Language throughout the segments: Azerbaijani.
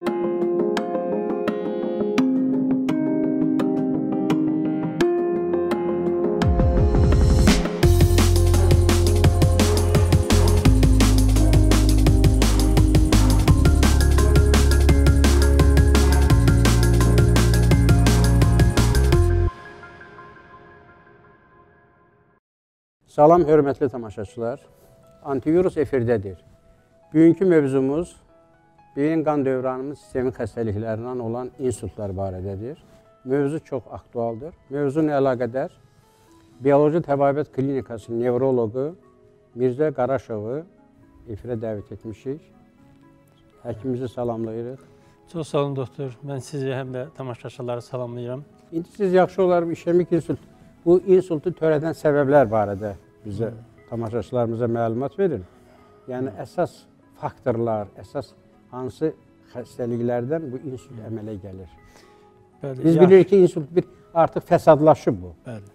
Salam, hörmətli tamaşaçılar. Antivirus efirdədir. Bugünkü mövzumuz beyin qan dövranımız sistemi xəstəliklərindən olan insultlar barədədir. Mövzu çox aktualdır. Mövzu ilə əlaqədar Bioloji Təbabət Klinikasının nevroloqu Mirzə Qaraşovu efirə dəvət etmişik. Həkimimizi salamlayırıq. Çox sağ olun, doktor. Mən sizi həm də tamaşaçıları salamlayıram. İndi siz yaxşı olaraq işemik insult, bu insultu törədən səbəblər barədə bizə, tamaşaçılarımıza məlumat verin. Yəni, əsas faktorlar, əsas hansı xəstəliklərdən bu insult əmələ gəlir? Bəli, biz bilirik ki, insult artıq fəsadlaşıb bu. Bəli.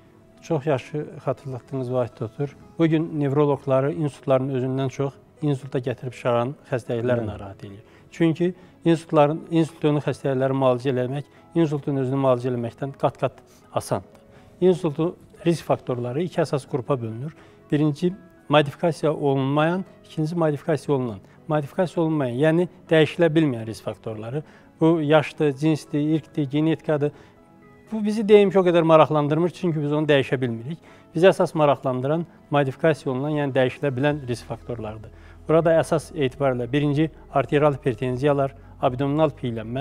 Çox yaxşı xatırlatdığınız Vahid doktor. Bugün nevroloqları insultların özündən çox insulta gətirib çıxaran xəstəliklər narahat edir. Çünki insult-yönlü xəstəlikləri müalicə eləmək, insultun özünü müalicə eləməkdən qat-qat asandır. Insultun risk faktorları iki əsas qrupa bölünür. Birinci, modifikasiya olunmayan, ikinci, modifikasiya olunan. Modifikasiya olunmayan, yəni dəyişilə bilməyən risk faktorları. Bu, yaşdır, cinsdir, irqdir, genetikadır. Bu, bizi deyim ki, o qədər maraqlandırmır, çünki biz onu dəyişə bilmirik. Bizi əsas maraqlandıran modifikasiya olunan, yəni dəyişilə bilən risk faktorlardır. Burada əsas etibarla birinci, arterial hipertenziyalar, abdominal piylənmə,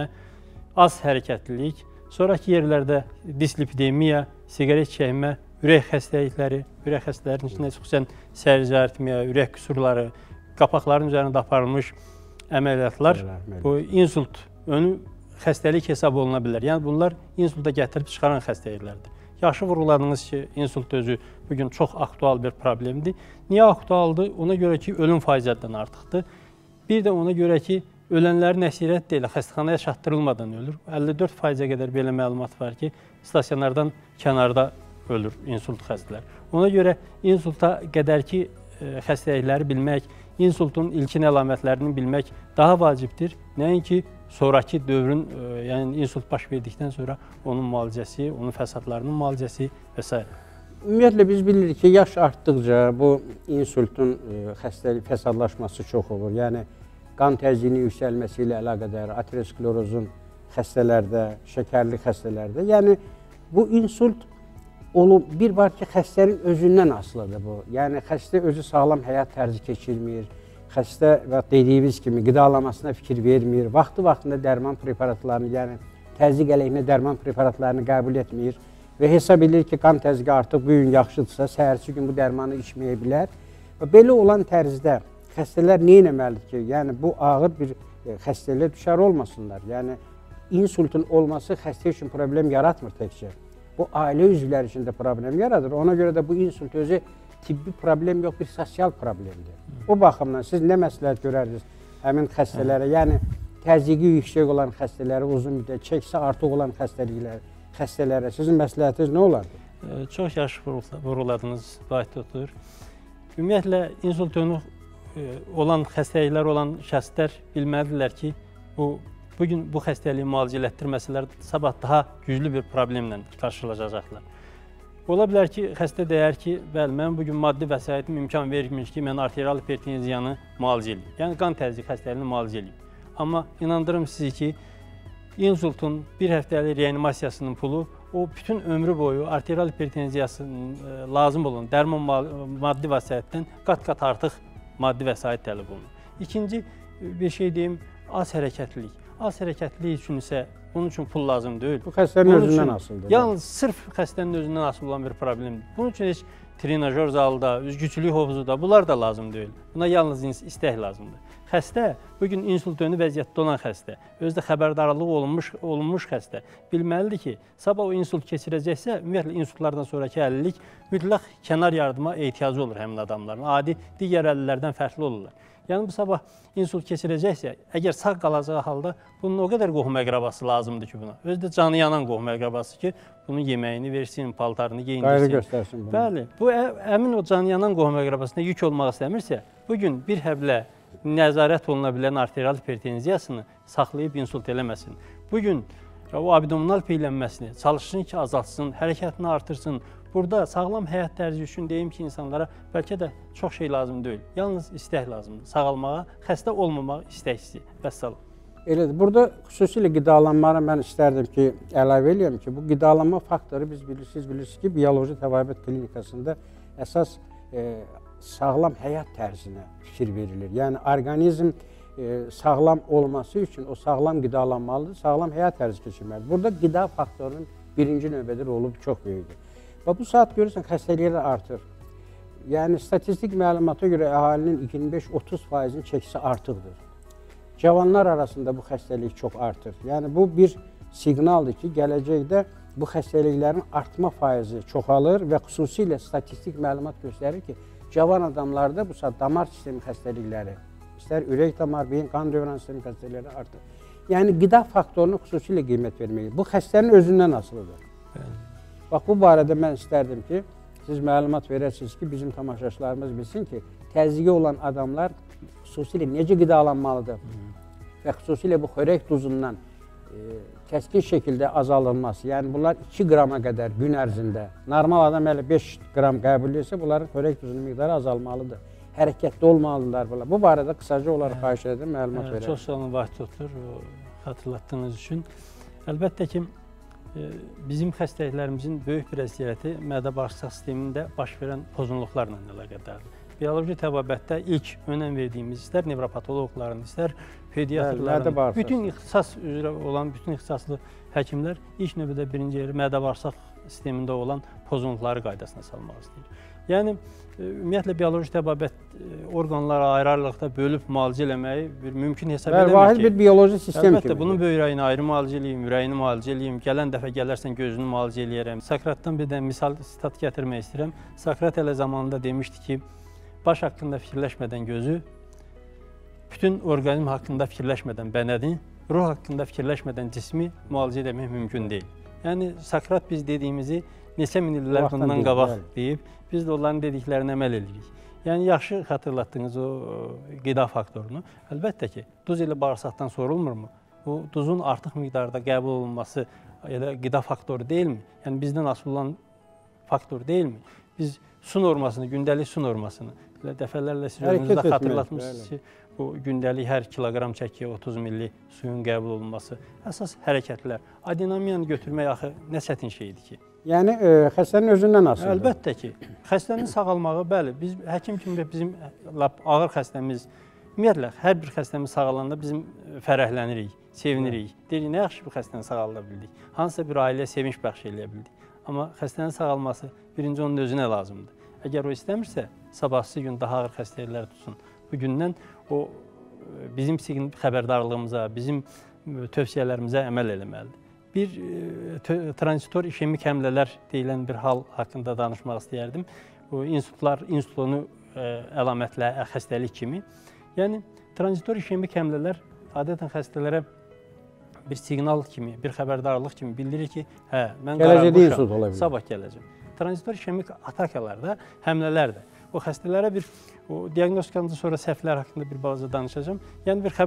az hərəkətlilik, sonraki yerlərdə dislipidemiya, siqaret çəkmə, ürək xəstəlikləri, ürək xəstəliklərinin içində xüsusən səricə aritmiya, ürək qüsurları, qapaqların üzərində aparılmış əməliyyatlar bu insult önü xəstəlik hesab oluna bilər. Yəni bunlar insulta gətirib çıxaran xəstəliklərdir. Yaxşı vurguladınız ki, insult özü bugün çox aktual bir problemdir. Niyə aktualdır? Ona görə ki, ölüm faizədən artıqdır. Bir də ona görə ki, ölənlərin əksəriyyət deyil, xəstəxanaya çatdırılmadan ölür. 54%-ə qədər belə məlumat var ki, stasionardan kənarda ölür insult xəstələr. Ona görə insulta qədərki xəstəlikləri bilmək, insultun ilkin əlamətlərini bilmək daha vacibdir. Nəinki sonraki dövrün, yəni insult baş verdikdən sonra onun müalicəsi, onun fəsadlarının müalicəsi və s. Ümumiyyətlə biz bilirik ki, yaş artdıqca bu insultun fəsadlaşması çox olur. Yəni, qan təzyiqinin yüksəlməsi ilə əlaqədar, aterosklerozun xəstələrdə, şəkərli xəstələrdə. Yəni, bu insult bir var ki, xəstənin özündən asılıdır bu. Yəni, xəstə özü sağlam həyat tərzi keçirmir, xəstə və dediyimiz kimi qidalamasına fikir vermir, vaxtı-vaxtında dərman preparatlarını, yəni təzyiq əleyhinə dərman preparatlarını qəbul etmir və hesab edir ki, qan təzyiqi artıq bu gün yaxşıdırsa, səhərsi gün bu dərmanı içməyə bilər. Və belə olan tərzdə xəstələr nə etməlidir ki, yəni bu ağır bir xəstəliyə düşər olmasınlar. Yəni, insultun olması xəstə üçün problem yaratmır təkcə. Bu, ailə üzvləri üçün də problem yaradır. Ona görə də bu insult özü tibbi problem yox, bir sosial problemdir. O baxımdan siz nə məsləhət görərdiniz həmin xəstələrə, yəni təzyiqi yüksək olan xəstələrə, uzun müddət çəksə artıq olan xəstələrə sizin məsləhətiniz nə olardı? Çox yaxşı vurguladınız, Vahid doktor. Ümumiyyətlə, insult önü olan xəstəliklər olan şəxslər bilməlidirlər ki, bugün bu xəstəliyi müalicə elətdirməsələr, sabah daha güclü bir problemlə qarşılaşacaqlar. Ola bilər ki, xəstə deyər ki, bəli, mən bugün maddi vəsaitim imkan vermiş ki, mən arterial hipertenziyanı müalicə edeyim. Yəni, qan təzyiq xəstəliyini müalicə edeyim. Amma inandırım sizi ki, insultun bir həftəlik reanimasiyasının pulu, o bütün ömrü boyu arterial hipertenziyasının lazım olan dərman maddi vəsaitdən qat-qat artıq maddi vəsait tələb olunur. İkinci bir şey deyim, az hərəkətlilik. Az hərəkətlilik üçün isə bunun üçün pul lazım deyil. Bu xəstənin özündən asılıdır. Yalnız sırf xəstənin özündən asılı olan bir problemdir. Bunun üçün heç trenajör zalda, üzgüçülük hovuzuda bunlar da lazım deyil. Buna yalnız istək lazımdır. Xəstə, bugün insult önü vəziyyətdə olan xəstə, özdə xəbərdarlıq olunmuş xəstə bilməlidir ki, sabah o insult keçirəcəksə, ümumiyyətlə insultlardan sonraki əlillik mütləq kənar yardıma ehtiyacı olur həmin adamların. Adi digər əlillərdən fərqli olurlar. Yəni, bu sabah insult keçirəcəksə, əgər sağ qalacağı halda bunun o qədər qohum əqrabası lazımdır ki buna. Özdə canı yanan qohum əqrabası ki, bunun yeməyini versin, paltarını geyindirsin. Qayğı göstərsin bunu. Bəli, bu əmin o canı yanan qohum əqrabasına yük olmaq istəmirsə, bugün bir həblə nəzarət oluna bilən arterial hipertenziyasını saxlayıb insult eləməsin. Bugün o abdominal peylənməsini çalışsın ki, azaltsın, hərəkətini artırsın. Burada sağlam həyat tərzi üçün deyim ki, insanlara bəlkə də çox şey lazım deyil. Yalnız istək lazımdır. Sağalmağa, xəstə olmamaq istəksizdir. Vəssalam. Elədir. Burada xüsusilə qidalanmanı mən istərdim ki, əlavə eləyəm ki, bu qidalanma faktoru siz bilirsiniz ki, bioloji təbabət klinikasında əsas sağlam həyat tərzinə fikir verilir. Yəni, orqanizm sağlam olması üçün o sağlam qidalanmalıdır, sağlam həyat tərzi keçirməlidir. Burada qida faktorunun birinci növbədə rolu çox böyükdür. Və bu saat görürsən, xəstəliklər artır. Yəni, statistik məlumata görə əhalinin 25-30%-in çəkisi artıqdır. Cavanlar arasında bu xəstəlik çox artır. Yəni, bu bir siqnaldır ki, gələcəkdə bu xəstəliklərin artma faizi çoxalır və xüsusilə statistik məlumat göstərir ki, cavan adamlarda bu saat damar sistemi xəstəlikləri, istər ürək damar, beyin, qan dövran sistemi xəstəlikləri artır. Yəni, qida faktoruna xüsusilə qiymət verməkdir. Bu xəstənin özündən asılıdır. Bax, bu barədə mən istərdim ki, siz məlumat verəsiniz ki, bizim tamaşaçılarımız bilsin ki, təzyiqi olan adamlar xüsusilə necə qidalanmalıdır və xüsusilə bu xörək duzundan kəskin şəkildə azalınması, yəni bunlar 2 qrama qədər gün ərzində, normal adam hələ 5 qram qəbul edirsə, bunların xörək duzunun miqdarı azalmalıdır, hərəkətli olmalıdırlar bunlar. Bu barədə qısaca olaraq xahiş edirəm, məlumat verək. Çox sağ olun, Vahid doktor, xatırlatdığınız üçün. Əlbəttə ki, bizim xəstəliklərimizin böyük bir əziyyəti mədə-bağırsaq sistemində baş verən pozğunluqlarla əlaqədardır. Bioloji təbabətdə ilk önəm verdiyimiz istər nevropatoloqların, istər pediatrların, bütün ixtisas üzrə olan bütün ixtisaslı həkimlər ilk növbədə birinci yeri mədə-bağırsaq sistemində olan pozğunluqları qaydasına salmaq istəyir. Yəni, ümumiyyətlə, bioloji təbabət orqanları ayrı-ayrılıqda bölüb müalicə eləməyi bir mümkün hesab edəmir ki. Vahid bir bioloji sistem kimi. Əlbəttə, bunun böyrəyini ayrı müalicə eləyim, ürəyini müalicə eləyim, gələn dəfə gələrsən gözünü müalicə eləyərəm. Sokratdan bir də misal sitat gətirmək istəyirəm. Sokrat elə zamanında demişdi ki, baş haqqında fikirləşmədən gözü, bütün orqanizm haqqında fikirləşmədən bədəni, ruh haqqında fikirləşmədən cismi müalicə etmək mümkün deyil. Yəni, Sokrat biz dediyimizi neçə min illər bundan qabaq deyib, biz də onların dediklərinə əməl edirik. Yəni, yaxşı xatırlatdığınız o qida faktorunu, əlbəttə ki, duz ilə bağırsaqdan sorulmurmu? Bu, duzun artıq miqdarda qəbul olunması elə qida faktoru deyilmi? Yəni, bizdən asılı olan faktor deyilmi? Biz su normasını, gündəlik su normasını, dəfələrlə siz özünüzdə xatırlatmışsınız ki, bu gündəlik hər kiloqram çəkiyə 30 milli suyun qəbul olunması, əsas hərəkətlər, adinamiyanı götürmək axı nə çətin şeydir ki? Yəni, xəstənin özündən asılıdır. Əlbəttə ki, xəstənin sağalmağı, bəli, biz həkim kimi bizim ağır xəstəmiz, ümumiyyətlə, hər bir xəstəmiz sağalanda bizim fərəhlənirik, sevinirik. Deyirik, nə yaxşı bir xəstəni sağalda bildik, hansısa bir ailəyə sevinç bəxş eləyə bildik. Amma xəstənin sağalması birinci onun özünə lazımdır. Əgər o istəmirsə, sabahsı gün daha ağır xəstəliklər tutsun. Bugündən o bizim xəbərdarlığımıza, bizim tövsiyələrimizə əməl eləməlidir. Bir transitor işemik həmlələr deyilən bir hal haqqında danışmaq istəyərdim. İnsutunu əlamətlə xəstəlik kimi. Yəni, transitor işemik həmlələr adətən xəstələrə bir siqnal kimi, bir xəbərdarlıq kimi bildirir ki, hə, mən qararmışam, sabah gələcəm. Transitor işemik atakalarda, həmlələr də. O xəstələrə bir, diaqnostikandan sonra səhvlər haqqında bir balaca danışacağım. Yəni, bir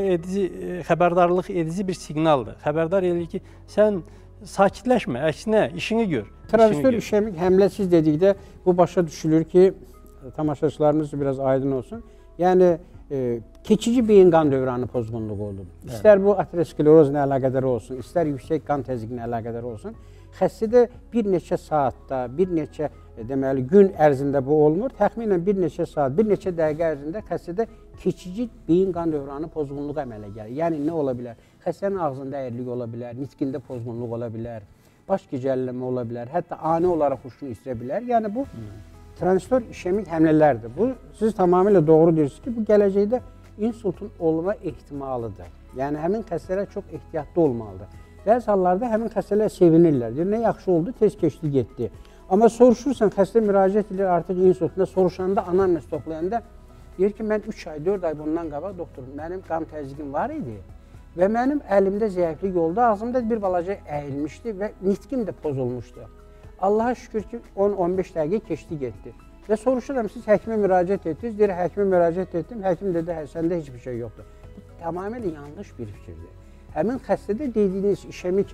xəbərdarlıq edici bir siqnaldır. Xəbərdar edir ki, sən sakitləşmə, əksinə, işini gör. Transitor işemik həmlə siz dedikdə bu başa düşülür ki, tamaşaçılarınız biraz aydın olsun. Yəni, keçici beyin qan dövranı pozğunluğu olur. İstər bu aterosklerozla əlaqədar olsun, istər yüksək qan təzyiqinə əlaqədar olsun. Xəstədə bir neçə saatda, bir neçə deməli, gün ərzində bu olmur. Təxminən bir neçə saat, bir neçə dəqiqə ərzində xəstədə keçici beyin qan dövranı pozğunluğu əmələ gəlir. Yəni, nə ola bilər? Xəstənin ağzında əyrilik ola bilər, nitqində pozğunluq ola bilər, baş gicəllənmə ola bilər, hətta ani olaraq huşunu itirə bilər. Yəni, bu transitor işemik həmlələrdir. Bu, siz tamamilə doğru deyirsiniz ki, bu gələcəkdə insultun olma ehtimalıdır. Yəni, həmin xəstələr çox ehtiyatlı olmalıdır. Bəzi hallarda həmin xəstələr sevinirlər. Deyir, nə yaxşı oldu, tez keçdi, getdi. Amma soruşursan, xəstə müraciət edir artıq insultuna, soruşanda, anamnez toplayanda deyir ki, mən 3 ay, 4 ay bundan qabaq doktor, mənim qan təzyiqim var idi və mənim əlimdə zəiflik oldu, ağzımda bir balaca əyilmişdi və nitqim də pozulmuşdu. Allaha şükür ki, 10-15 dəqiqə keçdi, getdi. Və soruşuram, siz həkimə müraciət etdiniz? Deyir, həkimə müraciət etdim. Həkim dedi, səndə heç bir şey yoxdur. Bu tamamilə yanlış bir fikirdir. Həmin xəstədə dediyiniz işemik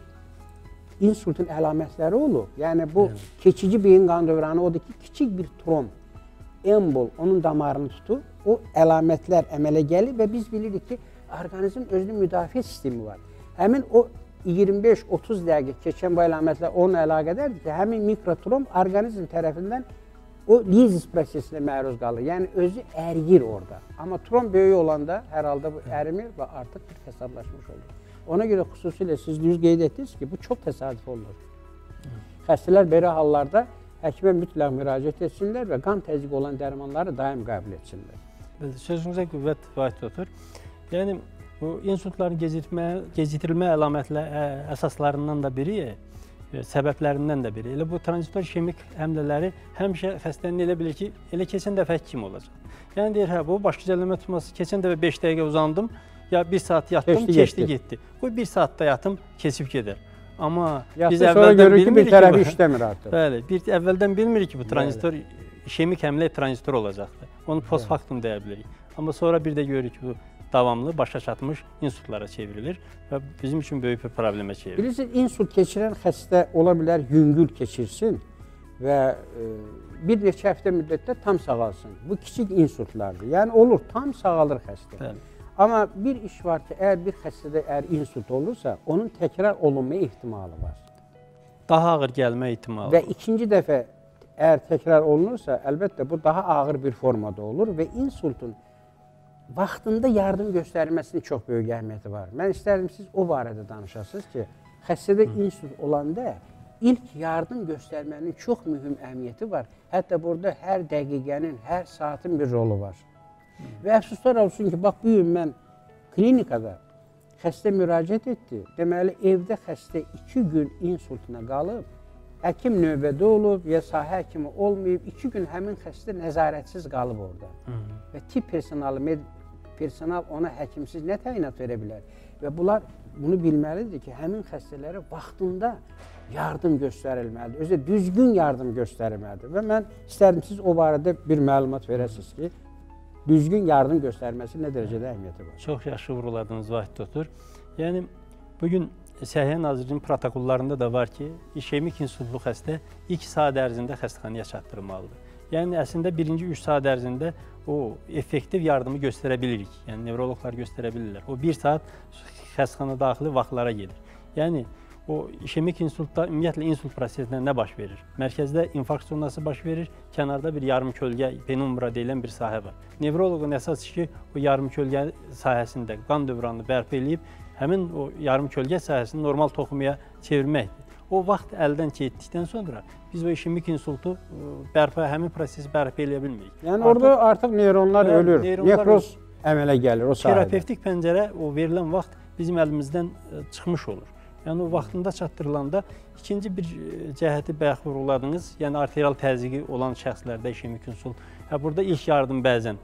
insultun əlamətləri olur. Yəni bu keçici beyin qan dövranı odur ki, kiçik bir tromb, embol onun damarını tutur. O əlamətlər əmələ gəlir və biz bilirik ki, orqanizmin özünün müdafiə sistemi var. Həmin o 25-30 dəqiqə keçən bu əlamətlər onunla əlaqədardır ki, həmin mikrotromb orqanizm tərəfindən o lizis prosesinə məruz qalır. Yəni özü əriyir orada. Amma tromb böyük olanda hər halda bu ərimir və artıq bir fəsadlaşmış olur. Ona görə xüsusilə siz düz qeyd etdiniz ki, bu çox təsadüf olunur. Xəstələr belə hallarda həkimə mütləq müraciət etsinlər və qan təzyiqi olan dərmanları daim qəbul etsinlər. Sözünüzə qüvvət vahid otur. Yəni, bu insultların gecikdirilmə əsaslarından da biri, səbəblərindən də biri. Elə bu tranzitor işemik həmlələri həmişə xəstənin elə bilir ki, elə keçən dəfə kimi olacaq. Yəni, deyir, hə, bu baş gicəllənmə tutması, keçən dəfə 5 dəqiqə uzandım, ya 1 saat yatdım, keçdi getdi. Bu 1 saatda yatım, keçib gedər. Amma biz əvvəldən bilmirik ki, tərəfi işləmir artıq. Bəli, əvvəldən bilmirik ki, bu tranzitor işemik həmlə tranzitor olacaqdır. Onu postfaktum deyə bilirik. Amma sonra bir də görürük ki, bu davamlı, başa çatmış insultlara çevrilir və bizim üçün böyük bir problemə çevrilir. Bilirsiniz, insult keçirən xəstə ola bilər yüngül keçirsin və bir neçə həftə müddətdə tam sağalsın. Bu kiçik insultlardır. Yəni olur, tam sağalır xəstə. Bəli. Amma bir iş var ki, əgər bir xəstədə insult olursa, onun təkrar olunma ehtimalı var. Daha ağır gəlmə ehtimalı. Və ikinci dəfə əgər təkrar olunursa, əlbəttə bu daha ağır bir formada olur və insultun vaxtında yardım göstərilməsinin çox böyük əhəmiyyəti var. Mən istərdim siz o barədə danışasınız ki, xəstədə insult olanda ilk yardım göstərmənin çox mühüm əhəmiyyəti var. Hətta burada hər dəqiqənin, hər saatın bir rolu var. Və əfsuslar olsun ki, bax, bu gün mən klinikada xəstə müraciət etdi. Deməli, evdə xəstə 2 gün insultuna qalıb, həkim növbədə olub, ya sahə həkimi olmayıb, 2 gün həmin xəstə nəzarətsiz qalıb orada. Və tibb personal ona həkimsiz nə təyinat verə bilər? Və bunlar bunu bilməlidir ki, həmin xəstələrə vaxtında yardım göstərilməlidir. Özü düzgün yardım göstərilməlidir. Və mən istərdim siz o barədə bir məlumat verəsiniz ki, düzgün yardım göstərməsi nə dərəcədə əhəmiyyəti var? Çox yaxşı vurguladınız Vahid doktor. Yəni, bugün Səhiyyə Nazirliyinin protokollarında da var ki, işemik insultlu xəstə 2 saat ərzində xəstəxanaya çatdırılmalıdır. Yəni, əslində birinci 3 saat ərzində o effektiv yardımı göstərə bilirik. Yəni, nevroloqlar göstərə bilirlər. O 1 saat xəstəxana daxili vaxtlara gedir. Yəni, o işemik insultda ümumiyyətlə insult prosesində nə baş verir? Mərkəzdə infarkt zonası baş verir, kənarda bir yarım kölgə, penumbra deyilən bir sahə var. Nevroloqun əsas işi o yarım kölgə sahəsində qan dövranını bərpa edib, həmin o yarım kölgə sahəsini normal toxumaya çevirməkdir. O vaxt əldən keçdikdən sonra biz o işemik insultu həmin prosesi bərpa edə bilmirik. Yəni orada artıq neyronlar ölür, nekroz əmələ gəlir o sahədə. Terapevtik pəncərə, o verilən vaxt bizim əlimizdən çıxmış olur. Yəni o vaxtında çatdırılanda ikinci bir cəhəti bayaq vurguladınız, yəni arterial təzyiqi olan şəxslərdə işemik insult. Burada ilk yardım bəzən,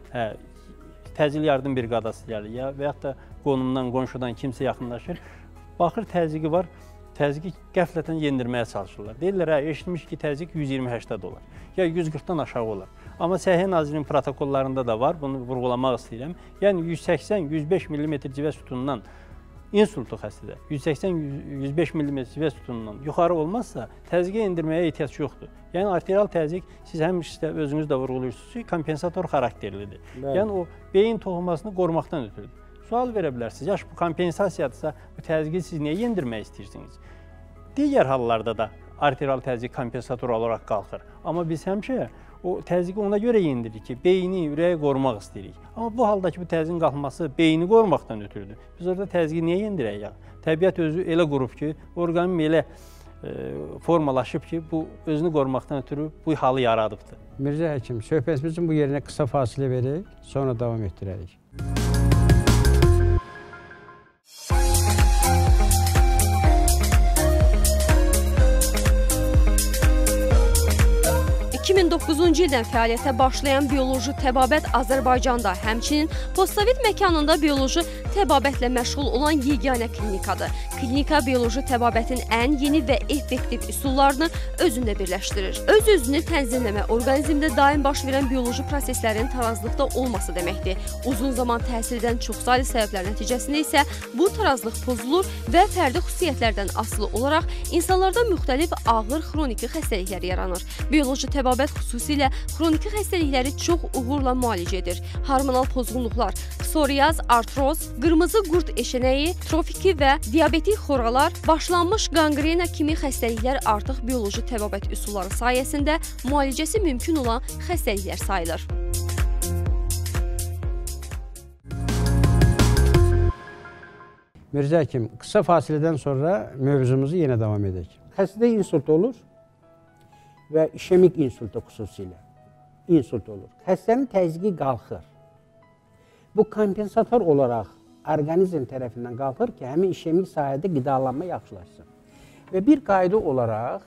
təcil yardım briqadası gəlir və yaxud da qonumdan, qonşudan kimsə yaxınlaşır. Baxır təzyiqi var, təzyiqi qəflətən yendirməyə çalışırlar. Deyirlər, eşitmiş ki, təzyiq 120-80 olar, ya 140-dan aşağı olar. Amma Səhiyyə Nazirliyinin protokollarında da var, bunu vurgulamaq istəyirəm. Yəni 180-105 mm civə sütunundan insultlu xəstədə 180-105 mm civə sütunundan yuxarı olmazsa təzyiqə endirməyə ehtiyac yoxdur. Yəni arterial təzyiq, siz həmişə özünüz də vurğulayırsınız ki, kompensator xarakterlidir. Yəni o beyin toxumasını qorumaqdan ötürüdür. Sual verə bilərsiniz, yaş bu kompensasiyadırsa, bu təzyiqi siz niyə yendirmək istəyirsiniz? Digər hallarda da arterial təzyiq kompensator olaraq qalxır. Amma biz həmişə o təzyiqi ona görə yendiririk ki, beyni, ürəyi qorumaq istəyirik. Amma bu haldakı bu təzyiqin qalxması beyni qorumaqdan ötürüdür. Biz orada təzyiqi niyə yendirək? Təbiət özü elə qurub ki, orqanizm elə formalaşıb ki, bu özünü qorumaqdan ötürü bu halı yaradıbdır. Mirzə həkim, söhbətimizin bu yerinə qısa fasilə verək, sonra davam etdirərik. 2019-cu ildən fəaliyyətə başlayan bioloji təbabət Azərbaycanda, həmçinin postsovet məkanında bioloji təbabətlə məşğul olan yeganə klinikadır. Klinika bioloji təbabətin ən yeni və effektiv üsullarını özündə birləşdirir. Öz-özünü tənzimləmə orqanizmdə daim baş verən bioloji proseslərin tarazlıqda olması deməkdir. Uzun zaman təhsil edən çoxsaylı səbəblər nəticəsində isə bu tarazlıq pozulur və fərdi xüsusiyyətlərdən asılı olaraq insanlarda müxtəlif ağır xroniki xəstəliklər yaranır. Bioloji təbabət xüsusilə xroniki xəstəlikləri çox uğurla müalicə edir. Hormonal pozğunluqlar, psoriaz, artroz, qırmızı qurd eşənəyi, trofiki və diabetik xoralar, başlanmış qanqrena kimi xəstəliklər artıq bioloji təbabət üsulları sayəsində müalicəsi mümkün olan xəstəliklər sayılır. Mirzə Həkim, qısa fasilədən sonra mövzumuzu yenə davam edək. Xəstədə insult olur və işemik insultu xüsusilə insult olur. Xəstənin təzyiqi qalxır. Bu kompensator olaraq orqanizm tərəfindən qalxır ki, həmin işemik sahədə qidalanma yaxşılaşsın. Və bir qayda olaraq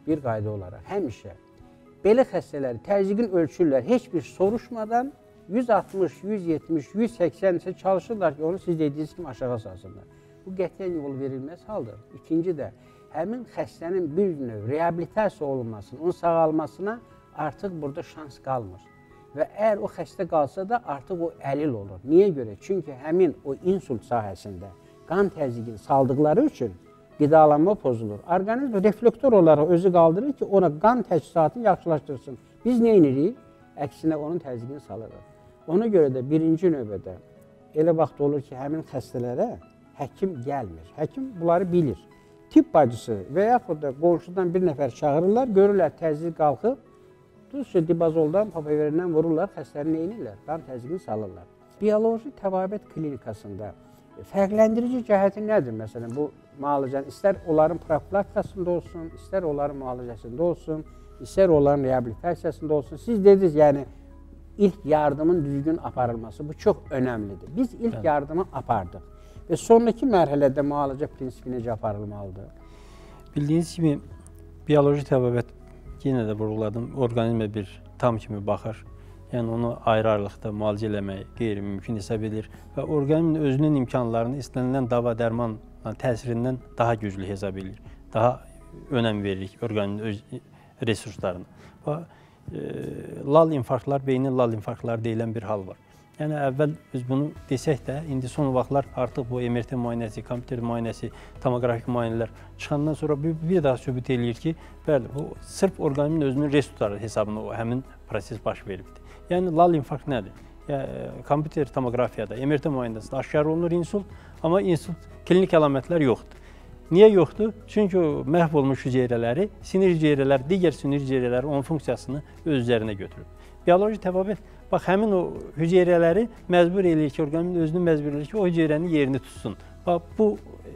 həmişə belə xəstələri təzyiqin ölçürlər, heç bir soruşmadan 160, 170, 180 isə çalışırlar ki, onu siz dediyiniz kimi aşağı salsınlar. Bu qətiyyən yol verilməz haldır. İkinci də, həmin xəstənin bir növ reabilitasiya olunmasına, onun sağalmasına artıq burada şans qalmır. Və əgər o xəstə qalsa da artıq o əlil olur. Niyə görə? Çünki həmin o insult sahəsində qan təzyiqini saldıqları üçün qidalanma pozulur. Orqanizm reflektor olaraq özü qaldırır ki, ona qan təchizatını yaxşılaşdırsın. Biz nə edirik? Əksinə onun təzyiqini salırıq. Ona görə də birinci növbədə elə vaxt olur ki, həmin xəstələrə həkim gəlmir. Həkim bunları bilir. Tibb bacısı və yaxud da qonşudan bir nəfər çağırırlar, görürlər təzyiq qalxıb, düzcə dibazoldan, papaverindən vururlar, xəstəni neynirlər? Qan təzyiqini salırlar. Bioloji təbabət klinikasında fərqləndirici cəhəti nədir? Məsələn, bu müalicənin istər onların profilaktikasında olsun, istər onların müalicəsində olsun, istər onların reabilitasiyasında olsun. Siz dediniz, yəni ilk yardımın düzgün aparılması, bu çox önəmlidir. Biz ilk yardımı apardıq və sonraki mərhələdə müalicə prinsipi necə aparılmalıdır? Bildiyiniz kimi, bioloji təbabət, yenə də vurğuladım, orqanizmə bir tam kimi baxır. Yəni, onu ayrı-ayrılıqda müalicə eləmək qeyri-mümkün hesab edir və orqanizmin özünün imkanlarını istənilən dava-dərman təsirindən daha güclü hesab edir. Daha önəm veririk orqanizmin öz resurslarına. Lal infarktlar, beynin lal infarktları deyilən bir hal var. Yəni, əvvəl biz bunu desək də, indi son vaxtlar artıq bu MRT müayinəsi, kompüter müayinəsi, tomografik müayinələr çıxandan sonra bir daha sübut edir ki, bəli, bu sırf orqanizmin özünün resursları hesabına həmin proses baş veribdir. Yəni, lal infarkt nədir? Kompüter tomografiyada, MRT müayinəsində aşkar olunur insult, amma insult klinik əlamətlər yoxdur. Niyə yoxdur? Çünki o məhv olmuş hüceyrələri, sinir hüceyrələri, digər sinir hüceyrələri onun funksiyasını öz üzərinə götürür. Bioloji təbabət, bax, həmin o hüceyrələri məcbur eləyir ki, orqanizmin özünü məcbur eləyir ki, o hüceyrənin yerini tutsun. Bax, bu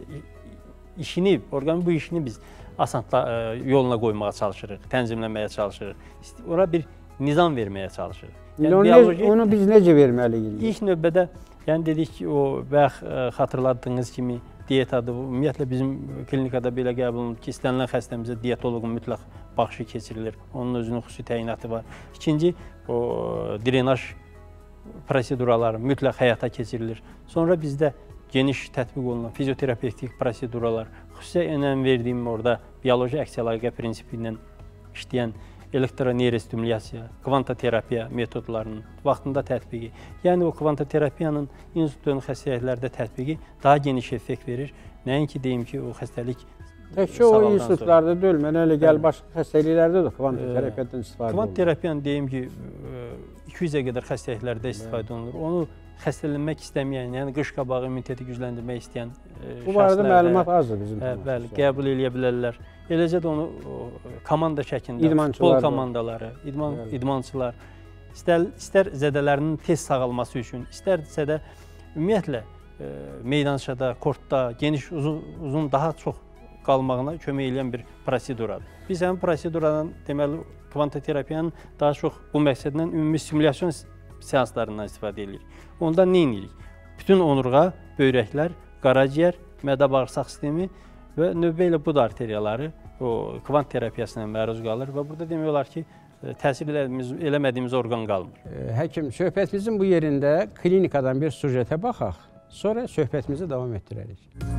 işini, orqanizmin bu işini biz asanla yoluna qoymağa çalışırıq, tənzimləməyə çalışırıq. Ora bir nizam verməyə çalışırıq. Onu biz necə verməliyik? İlk növbədə, yəni dedik ki, o bayaq xatırladığınız kimi diyetadır. Ümumiyyətlə, bizim klinikada belə qəbul olunur ki, istənilən xəstəmizə diyetoloqun mütləq baxışı keçirilir. Onun özünün xüsusi təyinatı var. İkinci, o drenaj proseduraları mütləq həyata keçirilir. Sonra bizdə geniş tətbiq olunan fizioterapevtik proseduralar, xüsusi önəm verdiyim orada bioloji əks-əlaqə prinsipi ilə işləyən elektroneyrostimulyasiya, kvantoterapiya metodlarının vaxtında tətbiqi, yəni o kvantoterapiyanın insult dönük xəstəliklərdə tətbiqi daha geniş effekt verir. Nəinki deyim ki, o xəstəlik təkcə o insultlarda deyil, mənə elə gəl başqa xəstəliklərdə də kvantoterapiyadan istifadə olunur. Kvantoterapiyyanın deyim ki, 200-ə qədər xəstəliklərdə istifadə olunur. Onu xəstələnmək istəməyən, yəni qış qabağı immuniteti gücləndirmək istəyən şəxslər bu barədə məlumat azdır bizim. Bəli, qəbul eləyə bilərlər. Eləcə də onu komanda şəklində, futbol komandaları, idmançılar, istər zədələrinin tez sağalması üçün, istərsə də ümumiyyətlə meydançada, kortda, geniş, uzun, daha çox qalmağına kömək edən bir proseduradır. Biz həmin proseduradan, deməli, kvantoterapiyanın daha çox bu məqsədlə ümumi stimulyasyon seanslarından istifadə edirik. Onda nə edirik? Bütün onurğa, böyrəklər, qaraciyər, mədə-bağırsaq sistemi və növbə ilə bud arteriyaları o kvant terapiyasına məruz qalır və burada demək olar ki, təsir eləmədiyimiz orqan qalmır. Həkim, söhbətimizin bu yerində klinikadan bir süjetə baxaq, sonra söhbətimizi davam etdirərik.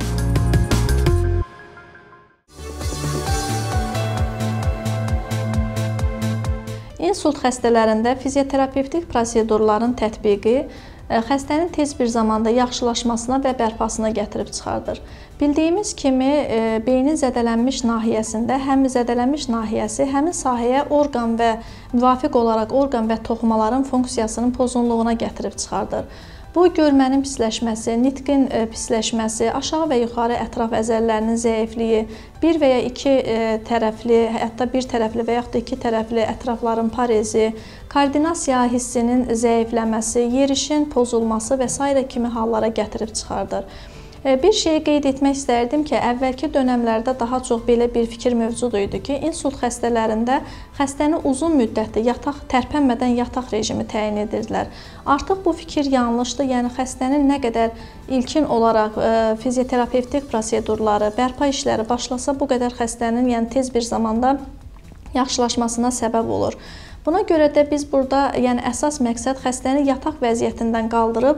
İnsult xəstələrində fizioterapevtik prosedurların tətbiqi xəstənin tez bir zamanda yaxşılaşmasına və bərpasına gətirib çıxardır. Bildiyimiz kimi, beynin zədələnmiş nahiyəsində həm zədələnmiş nahiyəsi həmin sahəyə orqan və müvafiq olaraq orqan və toxumaların funksiyasının pozğunluğuna gətirib çıxardır. Bu, görmənin pisləşməsi, nitqin pisləşməsi, aşağı və yuxarı ətraf əzələlərinin zəifliyi, bir və ya iki tərəfli, hətta bir tərəfli və yaxud da iki tərəfli ətrafların parezi, koordinasiya hissinin zəifləməsi, yerişin pozulması və s. kimi hallara gətirib çıxardır. Bir şeyi qeyd etmək istərdim ki, əvvəlki dönəmlərdə daha çox belə bir fikir mövcud idi ki, insult xəstələrində xəstəni uzun müddətli tərpənmədən yataq rejimi təyin edirdilər. Artıq bu fikir yanlışdır, yəni xəstənin nə qədər ilkin olaraq fizioterapevtik prosedurları, bərpa işləri başlasa, bu qədər xəstənin tez bir zamanda yaxşılaşmasına səbəb olur. Buna görə də biz burada əsas məqsəd xəstəni yataq vəziyyətindən qaldırıb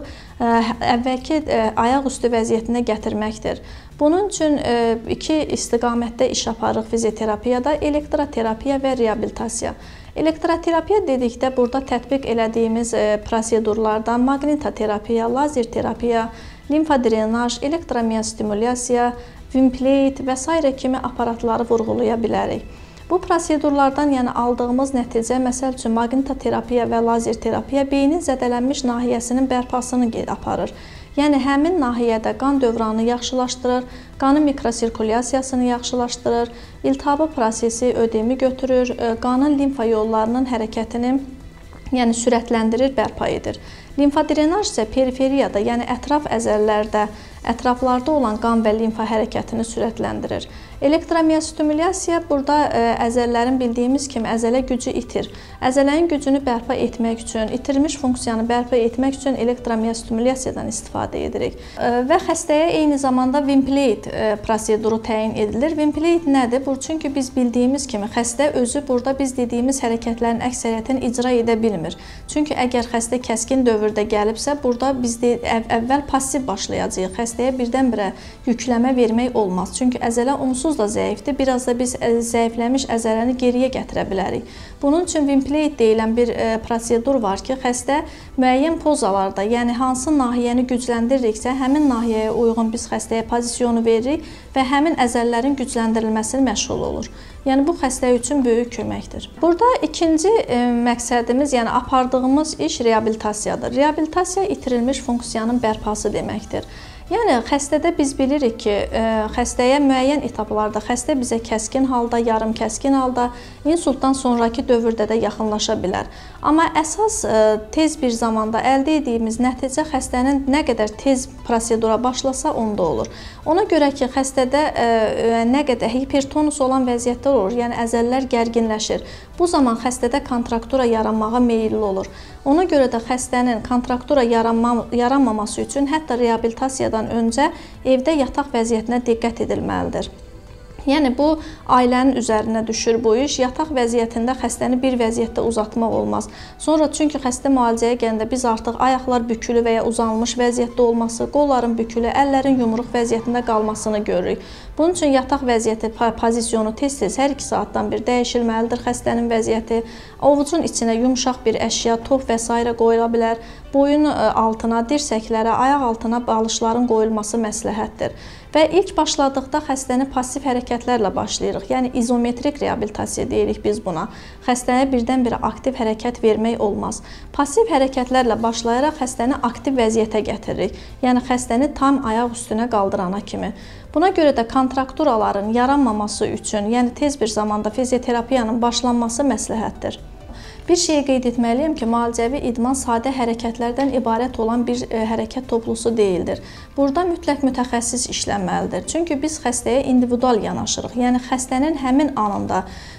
əvvəlki ayaqüstü vəziyyətinə gətirməkdir. Bunun üçün iki istiqamətdə iş aparırıq fizioterapiyada: elektroterapiya və reabilitasiya. Elektroterapiya dedikdə burada tətbiq elədiyimiz prosedurlardan maqnitoterapiya, lazer terapiya, limfadrenaj, elektromiyostimulyasiya, Vimplate və s. kimi aparatları vurğulaya bilərik. Bu prosedurlardan aldığımız nəticə, məsəl üçün maqnitoterapiya və lazer terapiya beynin zədələnmiş nahiyəsinin bərpasını aparır. Yəni həmin nahiyədə qan dövranını yaxşılaşdırır, qanın mikrosirkulyasiyasını yaxşılaşdırır, iltihabı prosesi ödemi götürür, qanın limfa yollarının hərəkətini sürətləndirir, bərpa edir. Limfadrenaj isə periferiyada, yəni ətraf əzələlərdə, ətraflarda olan qan və limfa hərəkətini sürətləndirir. Elektromiyostimulyasiya burada əzələlərin bildiyimiz kimi əzələ gücü itir. Əzələnin gücünü bərpa etmək üçün, itirilmiş funksiyanı bərpa etmək üçün elektromiyostimulyasiyadan istifadə edirik. Və xəstəyə eyni zamanda Vimplate proseduru təyin edilir. Vimplate nədir? Çünki biz bildiyimiz kimi xəstə özü burada biz dediyimiz hərəkətlərin əksəriyyətini icra edə bilmir. Çünki əgər xəstə kəskin dövrdə gəlibsə, burada biz əvvəl passiv başlayacağıq. Xəstəyə birdən-birə yükləmə vermək olmaz. Çünki əzələ onsuz da zəifdir. Biraz da biz zəifləmiş əzələni geriyə gətirə bilərik. Bunun üçün Vimplate deyilən bir prosedur var ki, xəstə müəyyən pozalarda, yəni hansı nahiyəni gücləndiririksə, həmin nahiyəyə uyğun biz xəstəyə pozisyonu veririk və həmin əzələlərin gücləndirilməsini məşğul olur. Yəni bu xəstə üçün böyük köməkdir. Burada ikinci məqsədimiz, yəni apardığımız iş reabilitasiyadır. Reabilitasiya itirilmiş funksiyanın bərpası deməkdir. Yəni xəstədə biz bilirik ki, xəstəyə müəyyən etaplarda xəstə bizə kəskin halda, yarım kəskin halda, insultdan sonraki dövrdə də yaxınlaşa bilər. Amma əsas tez bir zamanda əldə etdiyimiz nəticə xəstənin nə qədər tez prosedura başlasa onda olur. Ona görə ki, xəstədə nə qədər hipertonus olan vəziyyətdə olur, yəni əzələlər gərginləşir. Bu zaman xəstədə kontraktura yaranmağa meyilli olur. Ona görə də xəstənin kontraktura yaranmaması üçün hətta reabilitasiyadan öncə evdə yataq vəziyyətinə diqqət edilməlidir. Yəni bu ailənin üzərinə düşür bu iş. Yataq vəziyyətində xəstəni bir vəziyyətdə uzatmaq olmaz. Sonra çünki xəstə müalicəyə gələndə biz artıq ayaqlar bükülü və ya uzanmış vəziyyətdə olması, qolların bükülü, əllərin yumruq vəziyyətində qalmasını görürük. Bunun üçün yataq vəziyyəti pozisyonu tez-tez hər 2 saatdan bir dəyişilməlidir xəstənin vəziyyəti. Ovucun içinə yumşaq bir əşya, top və s. qoyula bilər. Boyun altına, dirsəklərə, ayaq altına balışların qoyulması məsləhətdir. Və ilk başladıqda xəstəni passiv hərəkətlərlə başlayırıq. Yəni izometrik reabilitasiya deyirik biz buna. Xəstəyə birdən-birə aktiv hərəkət vermək olmaz. Passiv hərəkətlərlə başlayaraq xəstəni aktiv vəziyyətə gətiririk. Yəni xəstəni tam ayaq üstünə qaldırana kimi. Buna görə də kontrakturaların yaranmaması üçün, yəni tez bir zamanda fizioterapiyanın başlanması məsləhətdir. Bir şeyi qeyd etməliyəm ki, müalicəvi idman sadə hərəkətlərdən ibarət olan bir hərəkət toplusu deyildir. Burada mütləq mütəxəssis işlənməlidir. Çünki biz xəstəyə individual yanaşırıq. Yəni xəstənin həmin anında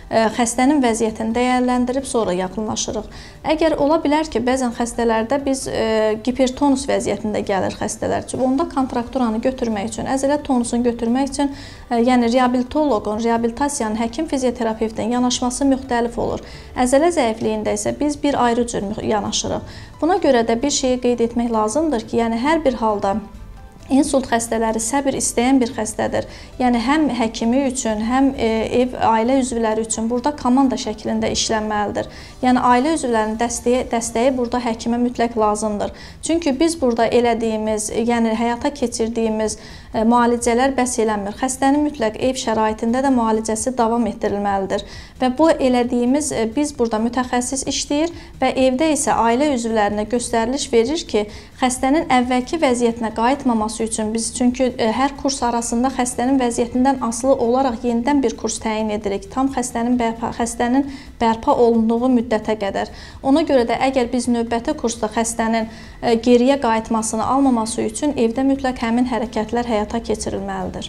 xəstənin vəziyyətini dəyərləndirib sonra yaxınlaşırıq. Əgər ola bilər ki, bəzən xəstələrdə biz hipertonus vəziyyətində gəlir xəstələr üçün. Onda kontrakturanı götürmək üçün, əzələ tonusunu götürmək üçün, yəni reabilitoloqun, reabilitasiyanın, həkim fizioterapevtin yanaşması müxtəlif olur. Əzələ zəifliyində isə biz bir ayrı cür yanaşırıq. Buna görə də bir şeyi qeyd etmək lazımdır ki, yəni hər bir halda insult xəstələri səbir istəyən bir xəstədir. Yəni həm həkimi üçün, həm ev, ailə üzvləri üçün burada komanda şəklində işlənməlidir. Yəni ailə üzvlərinin dəstəyi burada həkimə mütləq lazımdır. Çünki biz burada elədiyimiz, yəni həyata keçirdiyimiz müalicələr bəs eləmir. Xəstənin mütləq ev şəraitində də müalicəsi davam etdirilməlidir. Və bu elədiyimiz, biz burada mütəxəssis işləyir və evdə isə ailə üzvlərinə göstəriliş verir ki, xəstənin əvvəlki vəziyyətinə qayıtmaması üçün biz, çünki hər kurs arasında xəstənin vəziyyətindən asılı olaraq yenidən bir kurs təyin edirik. Tam xəstənin bərpa olunduğu müddətə qədər. Ona görə də əgər biz növbəti kursda xəstənin geriyə qayıtmasını almaması üçün evdə mütləq həmin hərəkətlər həyata keçirilməlidir.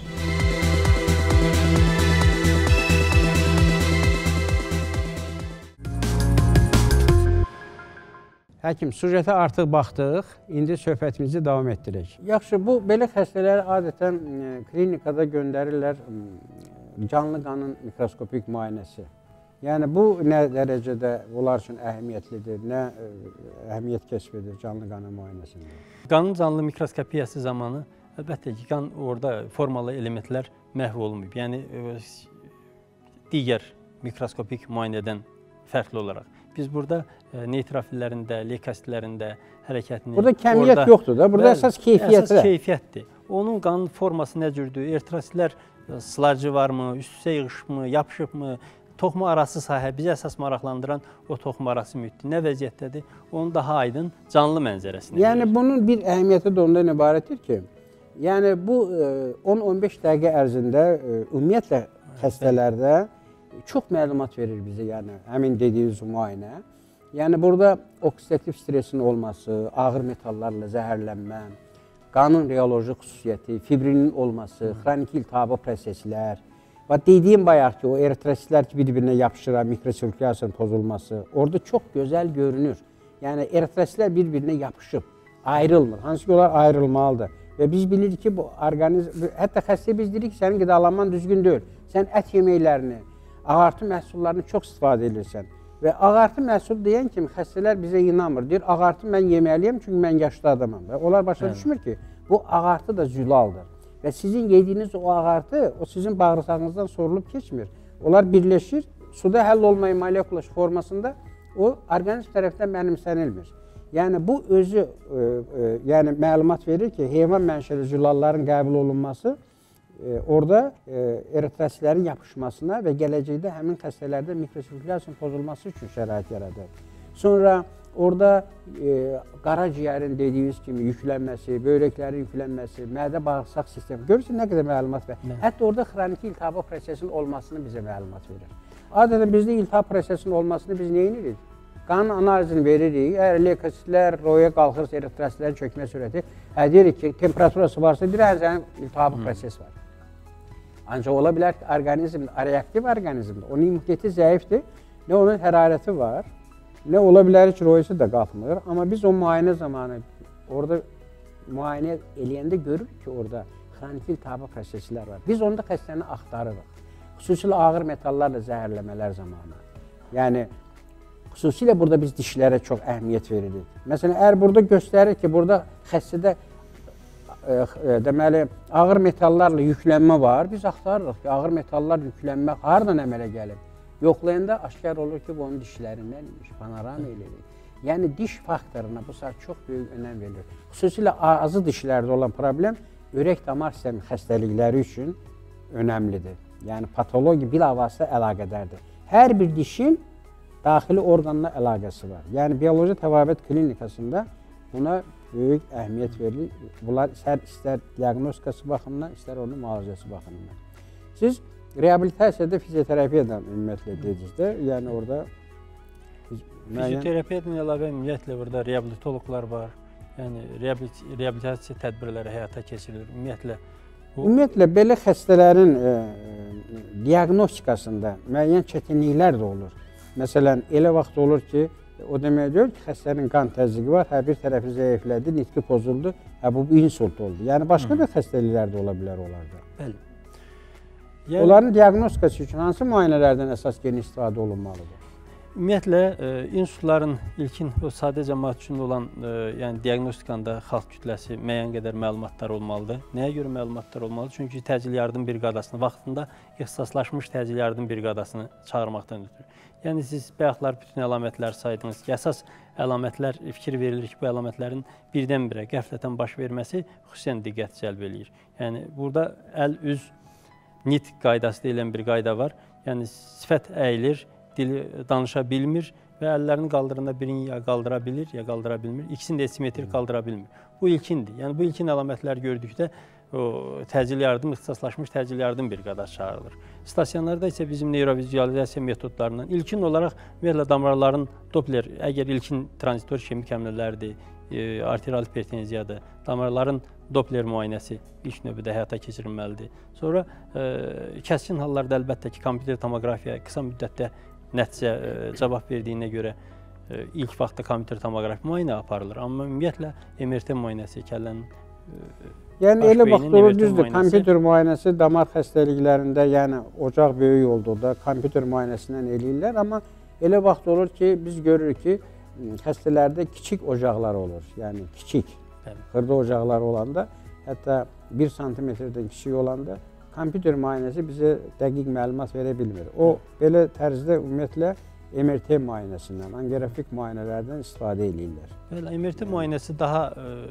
Həkim, süjetə artıq baxdıq, indi söhbətimizi davam etdirək. Yaxşı, bu belə xəstələri adətən klinikada göndərirlər canlı qanın mikroskopik müayinəsi. Yəni bu nə dərəcədə onlar üçün əhəmiyyətlidir, nə əhəmiyyət kəsb edir canlı qanın müayinəsində? Qanın canlı mikroskopiyası zamanı əlbəttə ki, qan orada formalı elementlər məhv olunmayıb. Yəni digər mikroskopik müayinədən fərqli olaraq. Biz burada neytrofillərində, leykositlərində hərəkətini... Burada kəmiyyət yoxdur da, burada əsas keyfiyyətdir. Əsas keyfiyyətdir. Onun qanın forması nə cürdür? Eritrositlər sılacı varmı, üst-üstə yığışıbmı, yapışıbmı? Toxuma arası sahə bizi əsas maraqlandıran o toxuma arası mühitdir. Nə vəziyyətdədir? Onun daha aydın canlı mənzərəsini verir. Yəni bunun bir əhəmiyyəti də ondan ibarətdir ki, yəni bu 10-15 dəqiqə ərzində ümumiyyətlə xəstələrdə çox məlumat verir bizə, yəni həmin dediyiniz müayinə. Yəni burada oksidativ stresin olması, ağır metallarla zəhərlənmə, qanın reoloji xüsusiyyəti, fibrinin olması, xroniki iltihabı proseslər və dediyim bayaq ki, o eritrositlər ki, bir-birinə yapışır, mikrosirkulyasiyanın pozulması, orada çox gözəl görünür. Yəni eritrositlər bir-birinə yapışıb, ayrılmır. Hansı ki, onlar ayrılmalıdır. Və biz bilirik ki, bu orqanizm, hətta xəstəyə biz deyirik ki, sənin qidalanman düzgün deyil. Sən ət yeməklərini, ağartı məhsullarını çox istifadə edirsən. Və ağartı məhsul deyən kimi xəstələr bizə inanmır. Deyir, ağartı mən yeməliyəm çünki mən yaşlı adamam. Və onlar başa düşmür ki, bu ağartı da zülaldır. Və sizin yediyiniz o ağartı, o sizin bağırsağınızdan sorulub keçmir. Onlar birləşir, suda həll olmayan molekula formasında o orqanizm tərəfindən mənimsənilmir. Yəni bu özü yəni məlumat verir ki, heyvan mənşəli zülalların qəbul olunması orada eritrositlərin yapışmasına və gələcəkdə həmin xəstələrdə mikrosirkulyasiyanın pozulması üçün şərait yaradır. Sonra orada qaraciyərin dediyiniz kimi yüklənməsi, böyrəklərin yüklənməsi, mədə bağırsaq sistemi, görürsünüz nə qədər məlumat verir. Hətta orada xroniki iltihabı prosesinin olmasını bizə məlumat verir. Adətən bizdə iltihab prosesinin olmasını biz nə edirik? Qanın analizini veririk, əgər leykositlər roya qalxırsa, eritrositlərin çökmə sürəti, deyirik ki, temperaturası varsa, deyir, sənin iltihabı proses var. Ancaq ola bilər ki, orqanizm, reaktiv orqanizmdir, onun immuniteti zəifdir, nə onun hərarəti var, nə ola bilər ki, royası da qalxmır. Amma biz o müayinə zamanı, orada müayinə eləyəndə görürük ki, orada xroniki iltihabı proseslər var. Biz onda xəstəni axtarırıq, xüsusilə ağır metallarla zəhərləmələr zamanı. Yəni, xüsusilə burada biz dişlərə çox əhəmiyyət veririk. Məsələn, əgər burada göstərir ki, burada xəstədə deməli, ağır metallarla yüklənmə var, biz axtarırıq ki, ağır metallar yüklənmə haradan əmələ gəlib? Yoxlayanda aşkar olur ki, bu onun dişlərindən imiş, panorama eləyirik. Yəni, diş faktoruna bu saat çox böyük önəm verilir. Xüsusilə azı dişlərdə olan problem ürək-damar sistemi xəstəlikləri üçün önəmlidir. Yəni, patologiya bilavasitə əlaqədardır. Hər bir dişin daxili orqanla əlaqəsi var. Yəni, bioloji təbabət klinikasında buna böyük əhəmiyyət verilir. Bunlar istər diaqnostikası baxımından, istər onun müalicəsi baxımından. Siz reabilitasiyada fizioterapiyadan ümumiyyətlə deyirsiniz də, yəni orada fizioterapiyadan əlavə ümumiyyətlə burada reabilitoloqlar var. Yəni reabilitasiya tədbirləri həyata keçirilir. Ümumiyyətlə belə xəstələrin diaqnostikasında müəyyən çətinliklər də olur. Məsələn, elə vaxt olur ki, o demək deyil ki, xəstənin qan təzyiqi var, hər bir tərəfi zəiflədi, nitqi pozuldu, bu insult oldu. Yəni, başqa bir xəstəliklər də ola bilər onlarda. Bəli. Onların diaqnostikası üçün hansı müayinələrdən əsas geniş istifadə olunmalıdır? Ümumiyyətlə, insultların ilkin o sadə cəmaət üçün olan diaqnostikanda xalq kütləsi müəyyən qədər məlumatlar olmalıdır. Nəyə görə məlumatlar olmalıdır? Çünki təcil yardım briqadasını, vaxtında ixtisaslaşmış təcil yardım briqadasını çağırmaqdan ötürü. Yəni, siz bayaqlar bütün əlamətləri saydınız ki, əsas əlamətlər fikir verilir ki, bu əlamətlərin birdən-birə qəflətən baş verməsi xüsusən diqqət cəlb eləyir. Yəni, burada əl-üz nitq qaydası deyilən bir qayda var. Yəni, sifət əyilir, dili danışa bilmir və əllərini qaldıranda birini ya qaldıra bilir, ya qaldıra bilmir. İkisini də simetrik qaldıra bilmir. Bu ilkindir. Yəni, bu ilkin əlamətləri gördükdə təcil yardım, ixtisaslaşmış təcil yardım briqadası çağırılır. Stasionarda isə bizim neyrovizualizasiya metodlarından ilkin olaraq ümumiyyətlə damarların Doppler, əgər ilkin tranzitor işemik həmlələrdir, arterial hipertenziyadır, damarların Doppler müayinəsi ilk növbədə həyata keçirilməlidir. Sonra kəskin hallarda əlbəttə ki, kompüter tomoqrafiya qısa müddətdə nəticə cavab verdiyinə görə ilk vaxtda kompüter tomoqrafi müayinə aparılır. Amma ümumiyyətlə MRT müayinəsi, kəllənin yəni, elə vaxt olur, düzdür, kompüter müayinəsi damar xəstəliklərində, yəni ocaq böyük olduqda kompüter müayinəsindən eləyirlər, amma elə vaxt olur ki, biz görürük ki, xəstələrdə kiçik ocaqlar olur, yəni kiçik, xırda ocaqlar olanda, hətta 1 santimetrdən kiçik olanda kompüter müayinəsi bizə dəqiq məlumat verə bilmir. O, belə tərzdə ümumiyyətlə MRT müayinəsindən, angiografik müayinələrdən istifadə edirlər. Belə, MRT müayinəsi daha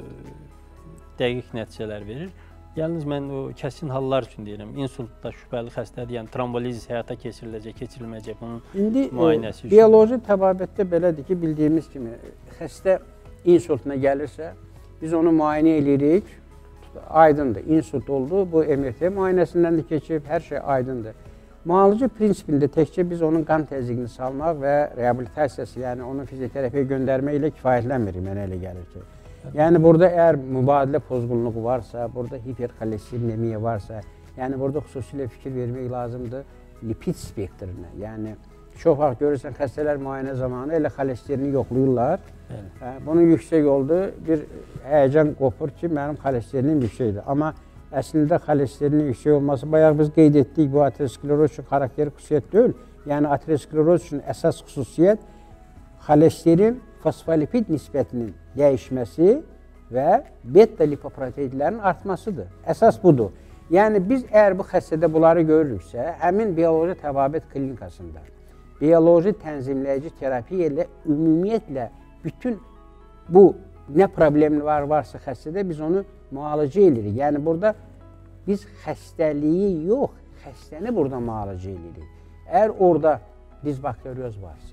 dəqiq nəticələr verir. Yalnız mən o kəskin hallar üçün deyirəm. İnsultda şübhəli xəstədir, yəni trombolizis həyata keçiriləcək, keçirilməyəcək bunun müayinəsi üçün. İndi bioloji təbabətdə belədir ki, bildiyimiz kimi xəstə insultuna gəlirsə, biz onu müayinə edirik, aydındır, insult oldu, bu MRT müayinəsindən də keçib, hər şey aydındır. Müalicə prinsipində təkcə biz onun qan təzyiqini salmaq və reabilitasiyası, yəni onun fizioterapiyə göndərmə ilə kifayətlənmirik, mənə elə gəlir ki. Yəni, burada əgər mübadilə pozğunluğu varsa, burada hiperxolesterinemiya varsa, yəni burada xüsusilə fikir vermək lazımdır lipid spektrinə. Yəni, çox vaxt görürsən, xəstələr müayinə zamanı elə xolesterini yoxlayırlar. Bunun yüksək oldu, bir həyəcan qopur ki, mənim xolesterinim yüksəkdir. Amma əslində xolesterinin yüksək olması, bayaq biz qeyd etdik, bu ateroskleroz üçün xarakterik xüsusiyyət deyil. Yəni, ateroskleroz üçün əsas xüsusiyyət xolesterin fosfolipid nisbətinin dəyişməsi və beta lipoproteinlərin artmasıdır. Əsas budur. Yəni, biz əgər bu xəstədə bunları görürüksə, həmin bioloji təbabət klinikasında bioloji tənzimləyici terapiya ilə ümumiyyətlə bütün bu nə problemlər varsa xəstədə biz onu müalicə edirik. Yəni, burada biz xəstəliyi yox, xəstəni burada müalicə edirik. Əgər orada disbakterioz varsa,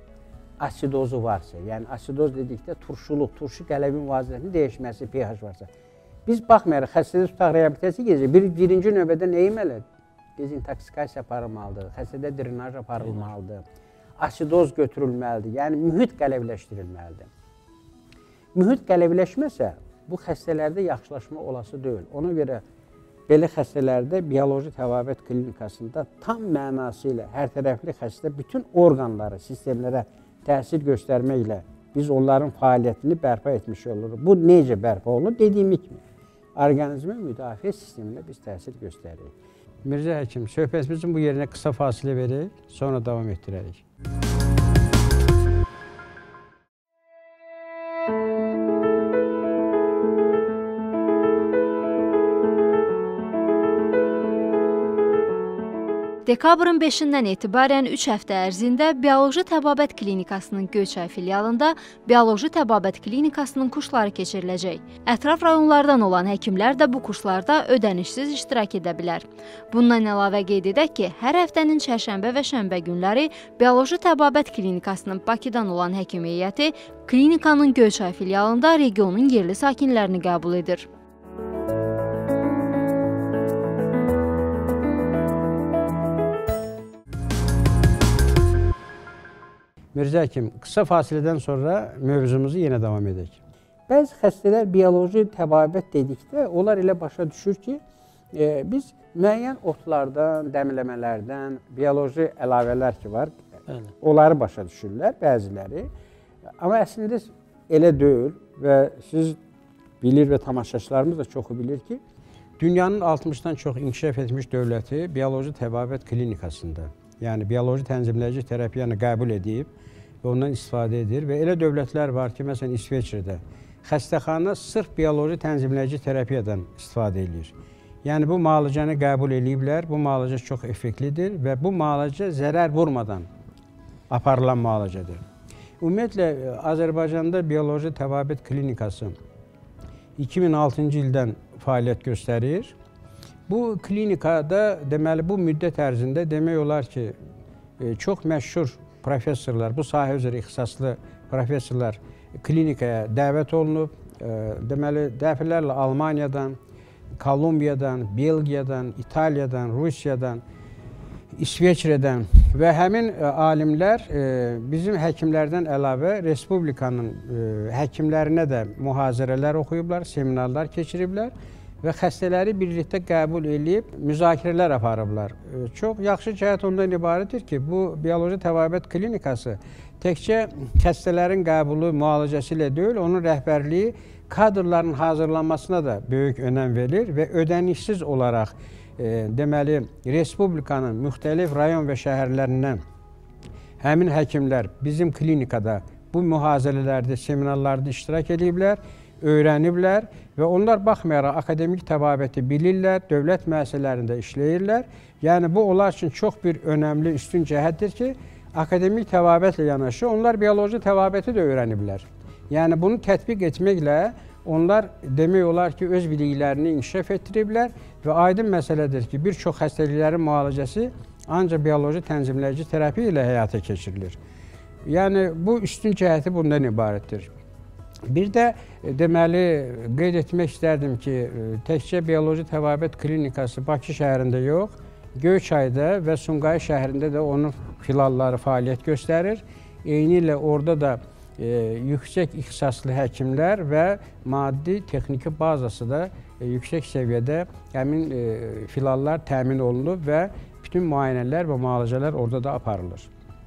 asidozu varsa, yəni asidoz dedikdə turşuluq, turşu qələbin vaziyətinin dəyişməsi, pH varsa, biz baxmayaraq, xəstədə tutaq reabilitasiya gedəcək, birinci növbədə nə etməlidir? Dezintaksikasiya aparılmalıdır, xəstədə drenaj aparılmalıdır, asidoz götürülməlidir, yəni mühit qələvləşdirilməlidir. Mühit qələvləşməsə, bu xəstələrdə yaxşılaşma olası deyil. Ona görə belə xəstələrdə bioloji təbabət klinikasında tam mənası ilə hər tərəfli xəstə bütün orqanları, sistemlərə təsir göstərməklə biz onların fəaliyyətini bərpa etmiş oluruq. Bu necə bərpa olunur? Dediyim kimi, orqanizmin müdafiə sisteminə biz təsir göstəririk. Mirzə həkim, söhbətimizin bu yerinə qısa fasilə verək, sonra davam etdirərik. Dekabrın 5-dən etibarən 3 həftə ərzində Bioloji Təbabət Klinikasının Göyçay filialında Bioloji Təbabət Klinikasının kursları keçiriləcək. Ətraf rayonlardan olan həkimlər də bu kurslarda ödənişsiz iştirak edə bilər. Bundan əlavə qeyd edək ki, hər həftənin çərşənbə və şənbə günləri Bioloji Təbabət Klinikasının Bakıdan olan həkim heyəti klinikanın Göyçay filialında regionun yerli sakinlərini qəbul edir. Mirzə həkim, qısa fasilədən sonra mövzumuzu yenə davam edək. Bəzi xəstələr bioloji təbabət dedikdə, onlar elə başa düşür ki, biz müəyyən otlardan, dəmləmələrdən, bioloji əlavələr ki var, onları başa düşürlər bəziləri. Amma əslində elə deyil və siz bilir və tamaşaçılarımız da çoxu bilir ki, dünyanın 60-dan çox inkişaf etmiş dövləti bioloji təbabət klinikasında, yəni bioloji tənzimləyici terapiyanı qəbul edib və ondan istifadə edir və elə dövlətlər var ki, məsələn İsveçrədə xəstəxana sırf bioloji tənzimləyici terapiyadan istifadə edir. Yəni bu müalicəni qəbul ediblər, bu müalicə çox effektlidir və bu müalicə zərər vurmadan aparılan müalicədir. Ümumiyyətlə, Azərbaycanda bioloji təbabət klinikası 2006-cı ildən fəaliyyət göstərir. Bu klinikada, deməli, bu müddət ərzində demək olar ki, çox məşhur professorlar, bu sahə üzrə ixtisaslı professorlar klinikaya dəvət olunub. Deməli, dəfələrlə Almaniyadan, Kolumbiyadan, Belgiyadan, İtaliyadan, Rusiyadan, İsveçrədən və həmin alimlər bizim həkimlərdən əlavə respublikanın həkimlərinə də mühazirələr oxuyublar, seminarlar keçiriblər və xəstələri birlikdə qəbul edib müzakirələr aparıblar. Çox yaxşı cəhət ondan ibarətdir ki, bu bioloji təbabət klinikası təkcə xəstələrin qəbulu, müalicəsi ilə deyil, onun rəhbərliyi kadrların hazırlanmasına da böyük önəm verir və ödənişsiz olaraq deməli, respublikanın müxtəlif rayon və şəhərlərindən həmin həkimlər bizim klinikada bu mühazirələrdə, seminarlarda iştirak ediblər, öyrəniblər və onlar baxmayaraq akademik təbabəti bilirlər, dövlət müəssisələrində işləyirlər. Yəni, bu onlar üçün çox bir önəmli, üstün cəhətdir ki, akademik təbabətlə yanaşı onlar bioloji təbabəti də öyrəniblər. Yəni, bunu tətbiq etməklə onlar demək olar ki, öz biliklərini inkişaf etdiriblər və aydın məsələdir ki, bir çox xəstəliklərin müalicəsi ancaq bioloji tənzimləyici terapiya ilə həyata keçirilir. Yəni, bu üstün cəhəti bundan ibarətdir. Bir də deməli, qeyd etmək istərdim ki, təkcə bioloji təbabət klinikası Bakı şəhərində yox, Göyçayda və Sumqayıt şəhərində də onun filialları fəaliyyət göstərir. Eyni ilə orada da yüksək ixtisaslı həkimlər və maddi texniki bazası da yüksək səviyyədə həmin filiallar təmin olunub və bütün müayinələr və müalicələr orada da aparılır.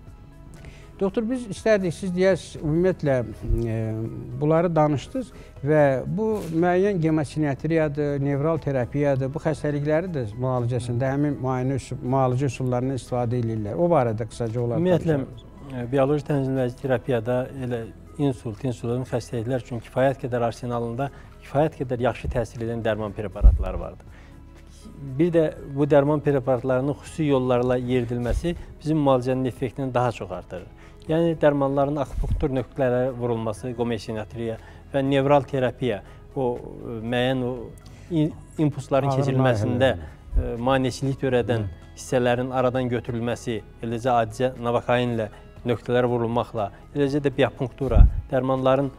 Doktor, biz istərdik, siz deyəsiniz, ümumiyyətlə bunları danışdınız və bu müəyyən gemosinatriyadır, nevral terapiyadır, bu xəstəlikləri də müalicəsində həmin müalicə üsullarından istifadə edirlər. O barədə qısaca olaraq danışalım. Ümumiyyətlə, bioloji tənzimləyici terapiyada elə insultun xəstəliklər üçün kifayət qədər arsenalında kifayət qədər yaxşı təsir edən dərman preparatları vardır. Bir də bu dərman preparatlarının xüsusi yollarla yeridilməsi bizim müalicənin effektini daha çox artırır. Yəni, dərmanların akupunktur nöqtələrə vurulması, gemosinatriya və nevral terapiya, o müəyyən impulsların keçirilməsində maneçilik törədən hissələrin aradan götürülməsi, eləcə adicə navakainlə nöqtələrə vurulmaqla, eləcə də biapunktura, dərmanların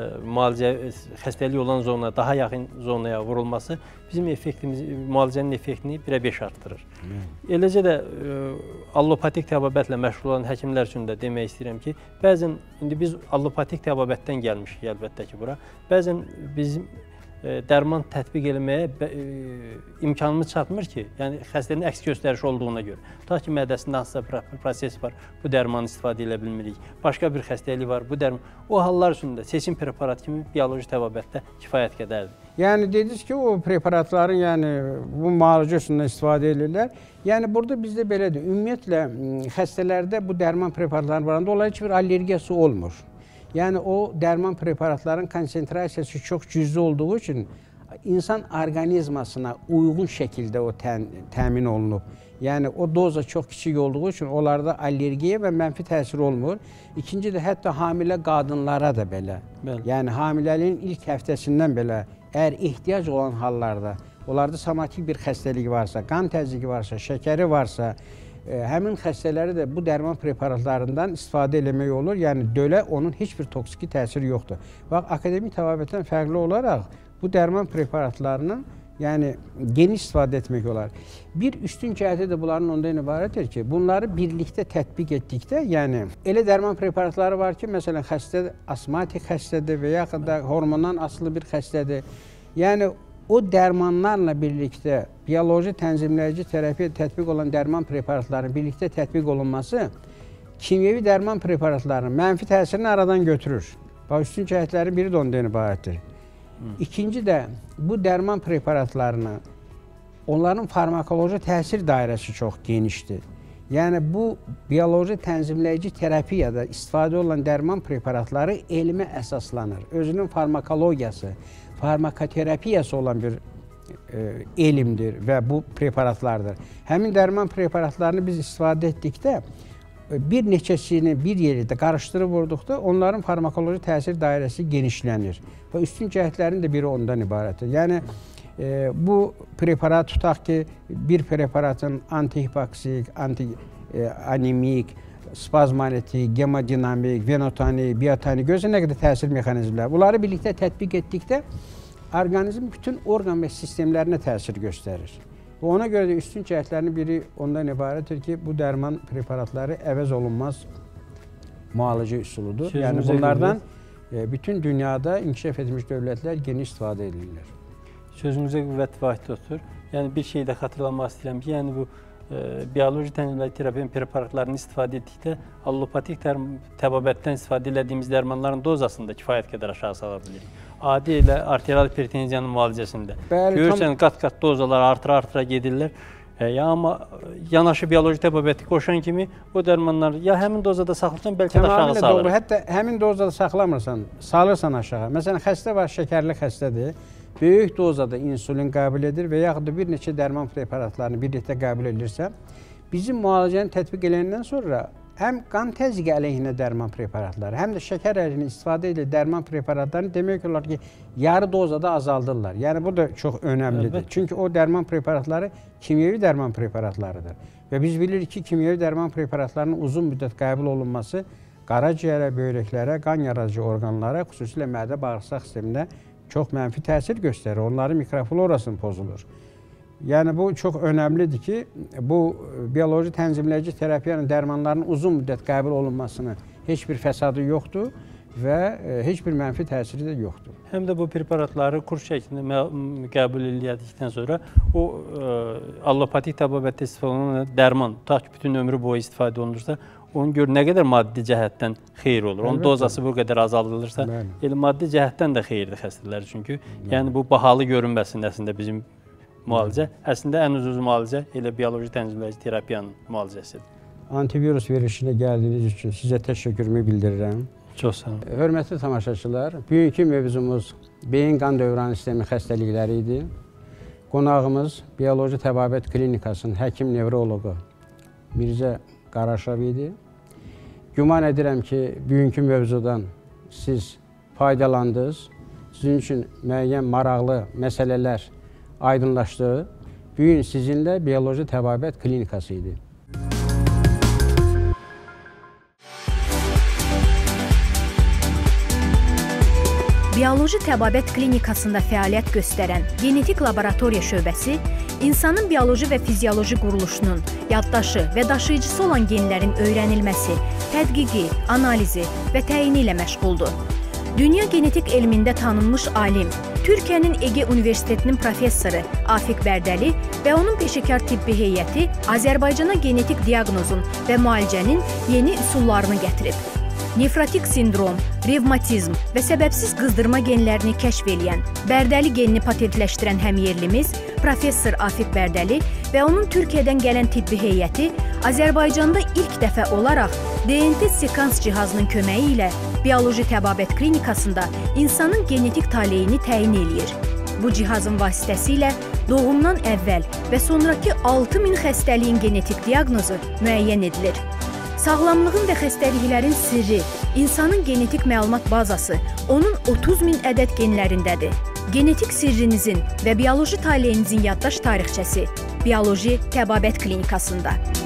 xəstəlik olan zonaya, daha yaxın zonaya vurulması bizim müalicənin effektini 1-ə 5 artırır. Eləcə də allopatik təbabətlə məşğul olan həkimlər üçün də demək istəyirəm ki, bəzən, indi biz allopatik təbabətdən gəlmişik əlbəttə ki bura, bəzən bizim dərman tətbiq eləməyə imkanımız çatmır ki, yəni xəstənin əks göstərişi olduğuna görə. Tutaq ki, mədəsində hansısa proses var, bu dərmanı istifadə edə bilmirik. Başqa bir xəstəlik var, bu dərman. O hallar üçün də seçim preparat kimi bioloji təbabətdə kifayət qədərdir. Yəni, dediniz ki, o preparatların, yəni, bu müalicə üsulundan istifadə edirlər. Yəni, burada bizdə belədir. Ümumiyyətlə, xəstələrdə bu dərman preparatlarının varında onların heç bir allergiyası olmur. Yəni, o dərman preparatların konsentrasiyası çox cüzi olduğu üçün insan orqanizmasına uyğun şəkildə o təmin olunub. Yəni, o doza çox kiçik olduğu üçün onlarda allergiya və mənfi təsir olmur. İkinci də, hətta hamilə qadınlara da belə. Yəni, hamiləliyin ilk həftəsindən belə, əgər ehtiyac olan hallarda, onlarda somatik bir xəstəlik varsa, qan təzyiqi varsa, şəkəri varsa, həmin xəstələri də bu dərman preparatlarından istifadə eləmək olur. Yəni, dölə onun heç bir toksiki təsiri yoxdur. Bax, akademik təbabətdən fərqli olaraq bu dərman preparatlarının geniş istifadə etmək olar. Bir üstün cəhəti də bunların ondan ibarətdir ki, bunları birlikdə tətbiq etdikdə, yəni, elə dərman preparatları var ki, məsələn, xəstə asmatik xəstədir və yaxud da hormondan asılı bir xəstədir. Yəni, o dərmanlarla birlikdə bioloji tənzimləyici terapiya tətbiq olan dərman preparatlarının birlikdə tətbiq olunması kimyevi dərman preparatlarının mənfi təsirini aradan götürür. Bax, üstün cəhətlərin biri də ondan ibarətdir. İkinci də bu dərman preparatlarının onların farmakoloji təsir dairəsi çox genişdir. Yəni, bu bioloji tənzimləyici terapiyada istifadə olan dərman preparatları elmə əsaslanır. Özünün farmakologiyası, farmakoterapiyası olan bir elmdir və bu preparatlardır. Həmin dərman preparatlarını biz istifadə etdikdə, bir neçəsini bir yerdə qarışdırıb vurduqda onların farmakoloji təsir dairəsi genişlənir. Və üstün cəhətlərin də biri ondan ibarətdir. Yəni, bu preparat tutaq ki, bir preparatın antihipoksik, antianemik, spazmolitik, gemodinamik, venotonik, biotonik, gözə nə qədər təsir mexanizmlər. Bunları birlikdə tətbiq etdikdə orqanizm bütün orqan və sistemlərinə təsir göstərir. Və ona görə də üstün cəhətlərinin biri ondan ibarətdir ki, bu dərman preparatları əvəz olunmaz müalicə üsuludur. Yəni, bunlardan bütün dünyada inkişaf etmiş dövlətlər geniş istifadə edirlər. Sözünüzə qüvvət vahid otur. Yəni, bir şey də xatırlamaq istəyirəm ki, yəni bu bioloji tənzimləyici terapiya preparatlarını istifadə etdikdə allopatik təbabətdən istifadə edildiyimiz dərmanların dozasını da kifayət qədər aşağı sala bilirik. Adi ilə arterial hipertenziyanın müalicəsində. Görürsən, qat-qat dozalar artıra gedirlər. Amma yanaşı bioloji təbabəti qoşan kimi o dərmanlar ya həmin dozada saxlayırsan, bəlkə də aşağı salır. Hətta həmin dozada saxlamırsan, salırsan aşağı. Məsələn, xəstə var, şəkərli xəstədir. Böyük dozada insulin qəbul edir və yaxud da bir neçə dərman preparatlarını birlikdə qəbul edirsə, bizim müalicəni tətbiq edəndən sonra həm qan təzyiqi əleyhinə dərman preparatları, həm də şəkər əleyhinə istifadə edilir dərman preparatlarını demək olar ki, yarı dozada azaldırlar. Yəni, bu da çox önəmlidir. Çünki o dərman preparatları kimyevi dərman preparatlarıdır. Və biz bilirik ki, kimyevi dərman preparatlarının uzun müddət qəbul olunması qaraciyərə, böyrəklərə, qan yaradıcı orqanlara, xüsusilə mədə bağırsaq sisteminə çox mənfi təsir göstərir. Onların mikroflorasını pozulur. Yəni, bu çox önəmlidir ki, bu bioloji tənzimləyici terapiyanın dərmanlarının uzun müddət qəbul olunmasının heç bir fəsadı yoxdur və heç bir mənfi təsiri də yoxdur. Həm də bu preparatları kurs şəklində qəbul edildikdən sonra o allopatik təbabətdə istifadə olunan dərman, tutaq ki, bütün ömrü boyu istifadə olunursa, onu gör nə qədər maddi cəhətdən xeyir olur. Onun dozası bu qədər azaldılırsa, elə maddi cəhətdən də xeyirdir xəstələr. Çünki yəni bu bahalı görünməsin əslində bizim müalicə. Əslində ən ucuz müalicə elə bioloji tənzimləyici terapiyanın müalicəsidir. Antivirus verilişinə gəldiyiniz üçün sizə təşəkkürümü bildirirəm. Çox sağ olun. Hörmətli tamaşaçılar, bugünkü mövzumuz beyin qan dövranı sistemi xəstəlikləri idi. Qonağımız bioloji təbabət klinikasının həkim nevroloqu Mirzə Qaraşov idi. Güman edirəm ki, bugünkü mövzudan siz faydalandınız. Sizin üçün müəyyən maraqlı məsələlər aydınlaşdı. Bugün sizinlə bioloji təbabət klinikası idi. Bioloji təbabət klinikasında fəaliyyət göstərən genetik laboratoriya şöbəsi insanın bioloji və fizioloji quruluşunun, yaddaşı və daşıyıcısı olan genlərin öyrənilməsi, tədqiqi, analizi və təyini ilə məşğuldur. Dünya genetik elmində tanınmış alim, Türkiyənin Ege Universitetinin professoru Afiq Bərdəli və onun peşəkar tibbi heyəti Azərbaycana genetik diaqnozun və müalicənin yeni üsullarını gətirib. Nefrotik sindrom, revmatizm və səbəbsiz qızdırma genlərini kəşf edən, Bərdəli genini patentləşdirən həmyerlimiz professor Afiq Bərdəli və onun Türkiyədən gələn tibbi heyəti Azərbaycanda ilk dəfə olaraq DNT sekans cihazının köməyi ilə bioloji təbabət klinikasında insanın genetik taleyini təyin eləyir. Bu cihazın vasitəsilə doğumdan əvvəl və sonraki 6000 xəstəliyin genetik diaqnozu müəyyən edilir. Sağlamlığın və xəstəliklərin sirri, insanın genetik məlumat bazası onun 30.000 ədəd genlərindədir. Genetik sirrinizin və bioloji taleyinizin yaddaş tarixçəsi Bioloji Təbabət Klinikasında.